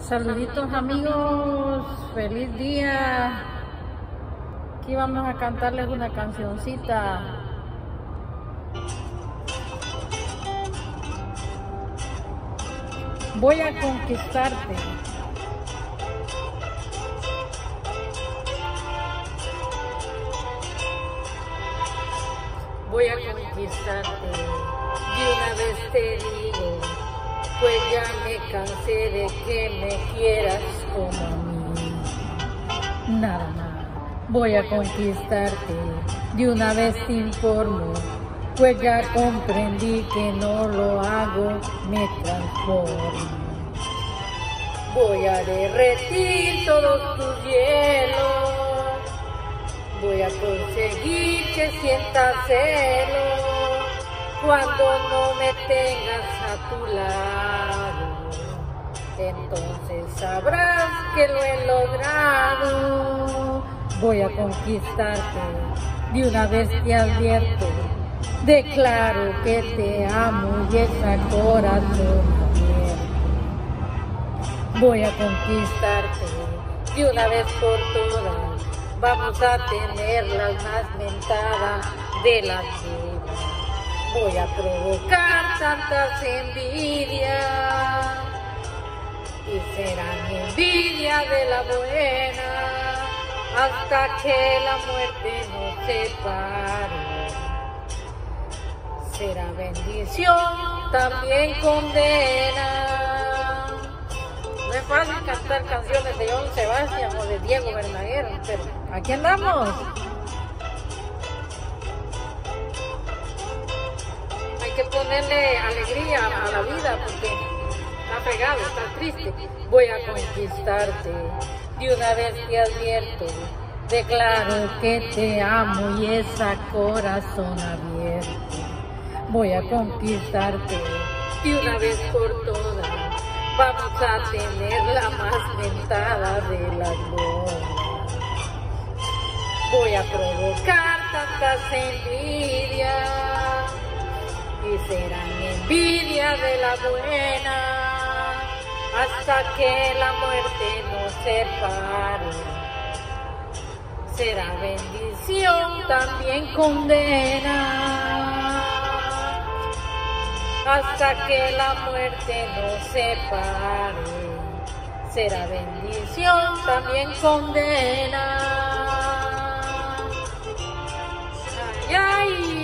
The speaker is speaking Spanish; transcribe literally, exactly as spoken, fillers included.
Saluditos amigos, feliz día. Aquí vamos a cantarles una cancioncita. Voy a conquistarte. Voy a conquistarte. Y una vez te digo, pues ya me cansé de que me quieras como a mí. Nada más, voy a conquistarte. De una vez te informo, pues ya comprendí que no lo hago, me transformo. Voy a derretir todos tus hielos. Voy a conseguir que sientas celos cuando no me tengas a tu lado. Entonces sabrás que lo he logrado. Voy a conquistarte, de una vez te advierto. Declaro que te amo y ese corazón abierto. Voy a conquistarte, de una vez por todas. Vamos a tener las más mentadas de la vida. Voy a provocar tantas envidias y serán envidia de la buena hasta que la muerte nos separe. Será bendición, también condena. No es fácil cantar canciones de Joan Sebastián o de Diego Verdaguer, pero aquí andamos. Hay que ponerle alegría a la vida porque está fregado, está triste. Voy a conquistarte, de una vez te advierto. Declaro que te amo y ese corazón abierto. Voy a conquistarte, de una vez por todas. Vamos a tener la más mentada de las bodas. Voy a provocar tantas envidias y serán envidia de la buena hasta que la muerte nos separe. Será bendición, también condena. Hasta que la muerte nos separe, será bendición, también condena. Ay, ay.